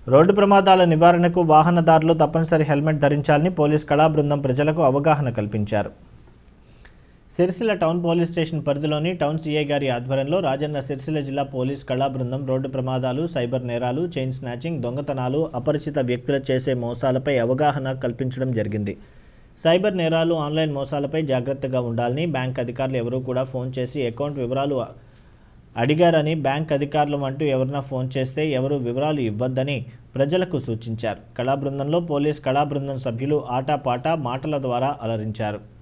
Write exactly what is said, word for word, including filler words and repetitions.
Road ప్రమాదాల నివారణకు వాహనదారులు తప్పనిసరి హెల్మెట్ ధరించాలని పోలీస్ కళా బృందం ప్రజలకు అవగాహన కల్పించారు. సిరిసిల్ల టౌన్ పోలీస్ స్టేషన్ పరిధిలోని టౌన్ సీఐ గారి ఆధ్వర్యంలో రాజన్న సిరిసిల్ల జిల్లా పోలీస్ కళా బృందం రోడ్డు ప్రమాదాలు, సైబర్ నేరాలు, చైన్ స్నాచింగ్, దొంగతనాలు, అపరిచిత వ్యక్తులు చేసే మోసాలపై అవగాహన కల్పించడం జరిగింది. సైబర్ నేరాలు, ఆన్లైన్ మోసాలపై జాగ్రత్తగా ఉండాలని, బ్యాంక్ అధికారులు ఎవరూ కూడా ఫోన్ చేసి అకౌంట్ వివరాలు అడిగారని, బ్యాంక్ అధికారులు అంటూ ఎవరైనా ఫోన్ చేస్తే ఎవరు వివరాలు ఇవ్వద్దని ప్రజలకు సూచించారు. కళా బృందంలో పోలీస్ కళా బృందం సభ్యులు ఆటపాట మాటల ద్వారా అలరించారు.